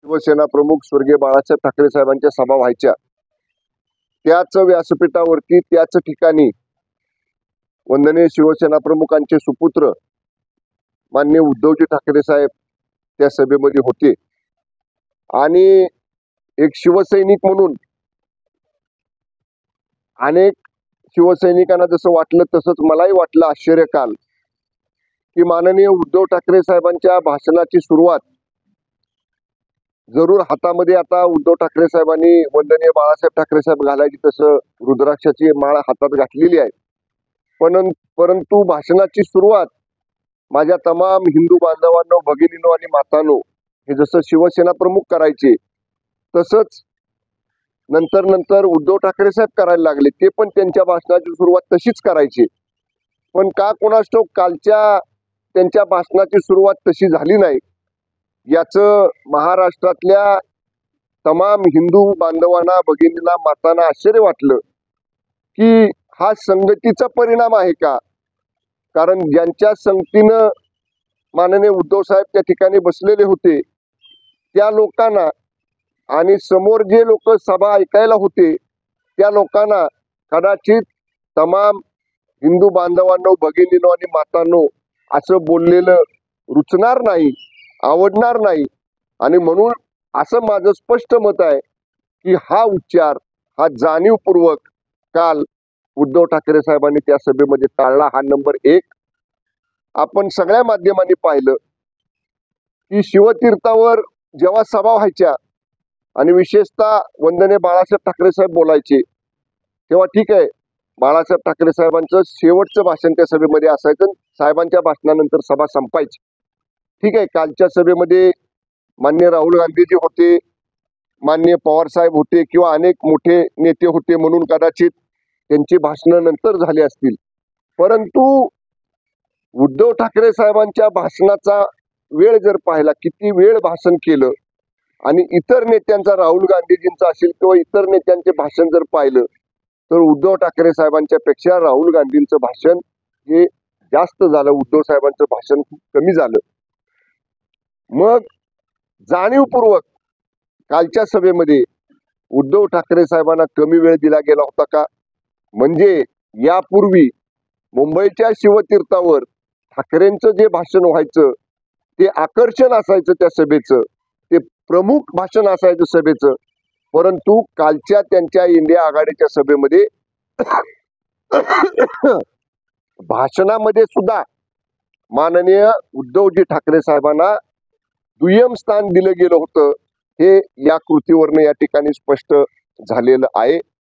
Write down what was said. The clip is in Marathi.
शिवसेना प्रमुख स्वर्गीय बाळासाहेब ठाकरे साहेबांच्या सभा व्हायच्या त्याच व्यासपीठावरती त्याच ठिकाणी वंदनीय शिवसेना प्रमुखांचे सुपुत्र माननीय उद्धवजी ठाकरे साहेब त्या सभेमध्ये होते आणि एक शिवसैनिक म्हणून अनेक शिवसैनिकांना जसं वाटलं तसंच मलाही वाटलं आश्चर्यकाल की माननीय उद्धव ठाकरे साहेबांच्या भाषणाची सुरुवात जरूर हातामध्ये आता उद्धव ठाकरे साहेबांनी वंदनीय बाळासाहेब ठाकरे साहेब घालायची तसं रुद्राक्षाची माळ हातात घातलेली आहे परंतु भाषणाची सुरुवात माझ्या तमाम हिंदू बांधवांनो भगिनींनो आणि मातांनो हे जसं शिवसेना प्रमुख करायचे तसंच नंतर उद्धव ठाकरे साहेब करायला लागले ते पण त्यांच्या भाषणाची सुरुवात तशीच करायची पण का कोणास ठाऊक कालच्या त्यांच्या भाषणाची सुरुवात तशी झाली नाही याचं महाराष्ट्रातल्या तमाम हिंदू बांधवांना भगिनींना मातांना आश्चर्य वाटलं की हा संगतीचा परिणाम आहे का कारण ज्यांच्या संगतीनं माननीय उद्धव साहेब त्या ठिकाणी बसलेले होते त्या लोकांना आणि समोर जे लोक सभा ऐकायला होते त्या लोकांना कदाचित तमाम हिंदू बांधवांनो भगिनींनो आणि मातांनो असं बोललेलं रुचणार नाही आवडणार नाही आणि म्हणून असं माझं स्पष्ट मत आहे की हा उच्चार हा जाणीवपूर्वक काल उद्धव ठाकरे साहेबांनी त्या सभेमध्ये टाळला हा नंबर 1 आपण सगळ्या माध्यमांनी पाहिलं की शिवतीर्थावर जेव्हा सभा व्हायच्या आणि विशेषतः वंदनीय बाळासाहेब ठाकरे साहेब बोलायचे तेव्हा ठीक आहे बाळासाहेब ठाकरे साहेबांचं शेवटचं भाषण त्या सभेमध्ये असायचं साहेबांच्या भाषणानंतर सभा संपायची ठीक आहे कालच्या सभेमध्ये माननीय राहुल गांधीजी होते माननीय पवार साहेब होते किंवा अनेक मोठे नेते होते म्हणून कदाचित त्यांची भाषणं नंतर झाली असतील परंतु उद्धव ठाकरे साहेबांच्या भाषणाचा वेळ जर पाहिला किती वेळ भाषण केलं आणि इतर नेत्यांचा राहुल गांधीजींचा असेल किंवा इतर नेत्यांचे भाषण जर पाहिलं तर उद्धव ठाकरे साहेबांच्या पेक्षा राहुल गांधींचं भाषण हे जास्त झालं उद्धव साहेबांचं भाषण खूप कमी झालं मग जाणीवपूर्वक कालच्या सभेमध्ये उद्धव ठाकरे साहेबांना कमी वेळ दिला गेला होता का म्हणजे यापूर्वी मुंबईच्या शिवतीर्थावर ठाकरेंचं जे भाषण व्हायचं ते आकर्षण असायचं त्या सभेचं ते प्रमुख भाषण असायचं सभेचं परंतु कालच्या त्यांच्या इंडिया आघाडीच्या सभेमध्ये भाषणामध्ये सुद्धा माननीय उद्धवजी ठाकरे साहेबांना दुय्यम स्थान दिलं गेलं होतं हे या कृतीवरनं या ठिकाणी स्पष्ट झालेलं आहे